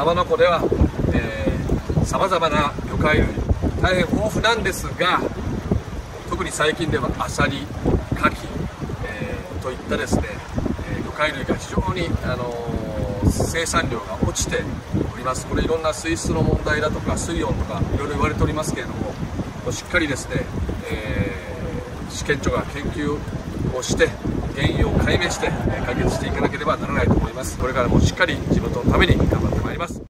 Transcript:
浜名湖ではさまざまな魚介類大変豊富なんですが、特に最近ではアサリ、カキ、といったですね、魚介類が非常に、生産量が落ちております。これいろんな水質の問題だとか水温とかいろいろ言われておりますけれども、しっかりですね、試験庁が研究をして原因を解明して解決していかなければならないと思います。これからもしっかり地元のために頑張ってまいります。